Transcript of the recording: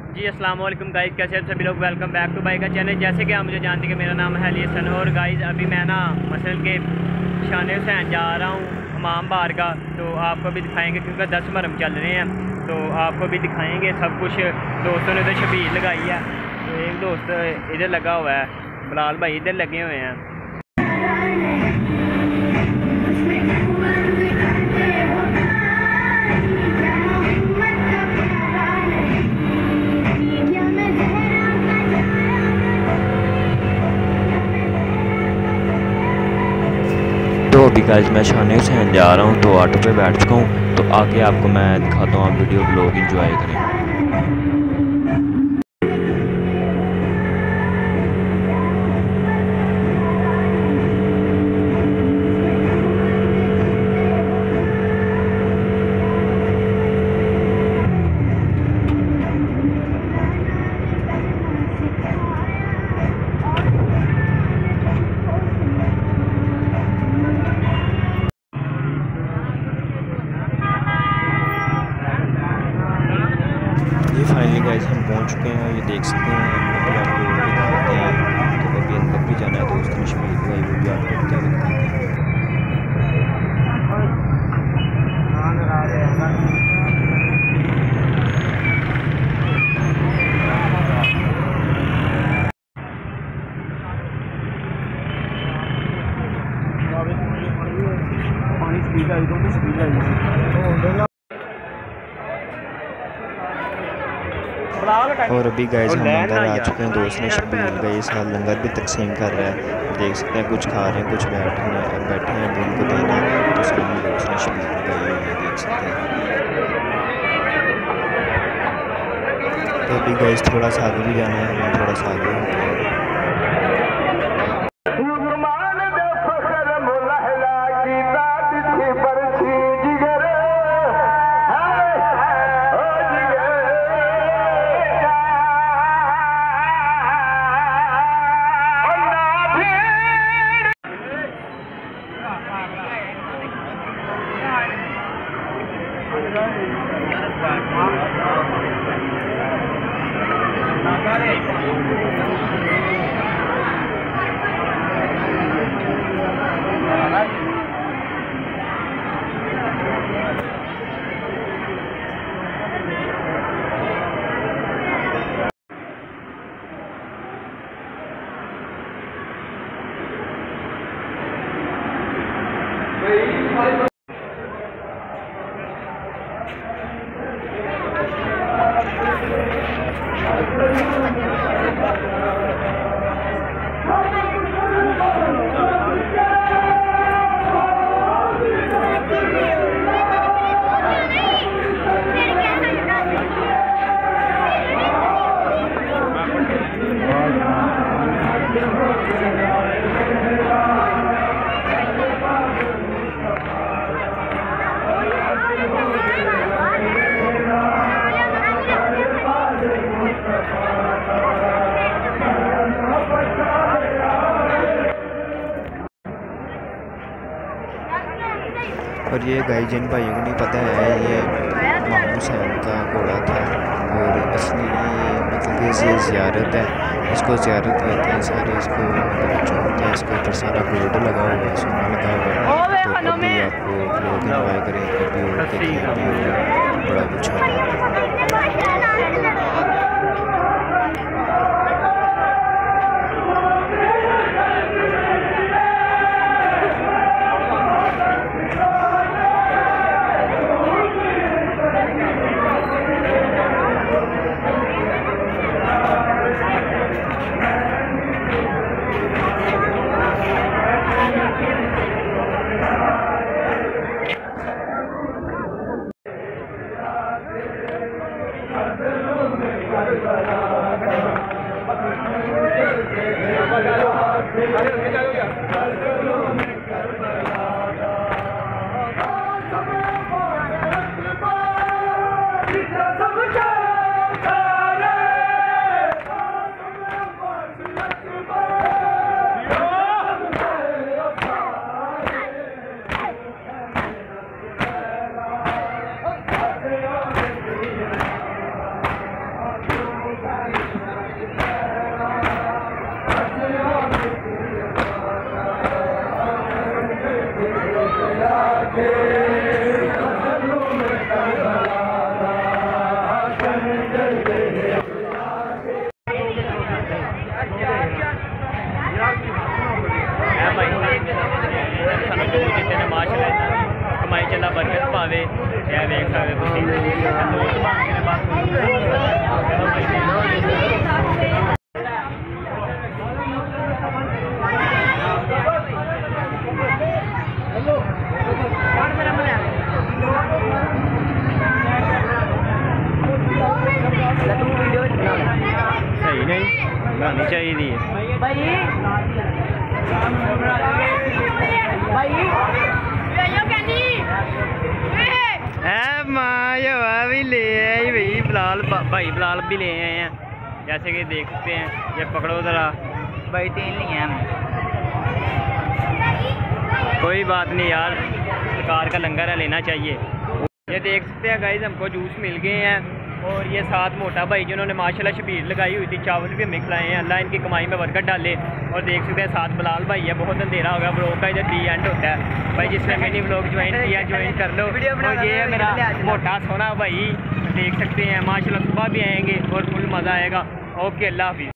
जी अस्सलाम वालेकुम गाइस, कैसे हैं सभी लोग। वेलकम बैक टू बाइक का चैनल। जैसे कि आप मुझे जानते हैं कि मेरा नाम है अली हसन। और गाइस अभी मैं ना मसल के शान हुसैन जा रहा हूँ हमाम बार का, तो आपको भी दिखाएंगे क्योंकि 10 मुहर्रम चल रहे हैं, तो आपको भी दिखाएंगे सब कुछ। दोस्तों ने तो शबीर लगाई है, तो एक दोस्त इधर लगा हुआ है, बिलाल भाई इधर लगे हुए हैं। तो अभी गाइस मैं शान हुसैन जा रहा हूँ, तो ऑटो पे बैठ चुका हूँ, तो आगे आपको मैं दिखाता हूँ। आप वीडियो ब्लॉग एंजॉय करें। ये फाइनली गाइस हम पहुंच चुके हैं, ये देख सकते हैं। अभी आपको और भी दिखाते हैं, तो अभी अंदर भी जाना है। दोस्त ने शबीर लगाई, वो भी आपको दिखाते हैं। और अभी गाइस हम अंदर आ चुके हैं। दोस्त ने शबीर लगाई, इस हाल लंगर भी तकसीम कर रहा है। देख सकते हैं कुछ खा रहे हैं, कुछ बैठे हैं, अभी उनको देना है। तो सामने दोस्त ने शबीर लगाई हुई है, देख सकते हैं। तो अभी गाइस थोड़ा सा आगे भी जाना है, हम थोड़ा सा आगे होते हैं। और ये गाइस जिन भाइयों को नहीं पता है, ये इमाम हुसैन का घोड़ा था, और असली ये मतलब ये ज़ियारत है, इसको ज़ियारत कहते हैं सारे। इसको मतलब जो होता है, इसके ऊपर सारा गोल्ड लगा हुआ है, सोना लगा हुआ है। तो अभी आपको लोग इंजॉय करें, अभी और देखें, अभी और बड़ा कुछ है। सकते दोस्त बात सही नहीं बनानी चाहिए भी ले आए भाई बिलाल भाई बिलाल भी ले आए हैं जैसे कि देख सकते हैं। ये पकड़ो ज़रा भाई 3 लिए हैं। कोई बात नहीं यार सरकार का लंगर है लेना चाहिए। ये देख सकते हैं गाइस हमको जूस मिल गए हैं और ये साथ मोटा भाई जिन्होंने माशाल्लाह शबीर लगाई हुई थी चावल भी हमें खिलाए हैं। अल्लाह इनकी कमाई में बरकत डाले। और देख सकते हैं साथ बिलाल भाई है। बहुत अंधेरा हो गया ब्लॉग का इधर दी एंड होता है भाई। जिसने मैंने ब्लॉग ज्वाइन किया ज्वाइन कर लो। और ये है मेरा मोटा सोना भाई देख सकते हैं माशाल्लाह सुबह भी आएंगे और फुल मज़ा आएगा। ओके अल्लाह हाफिज़।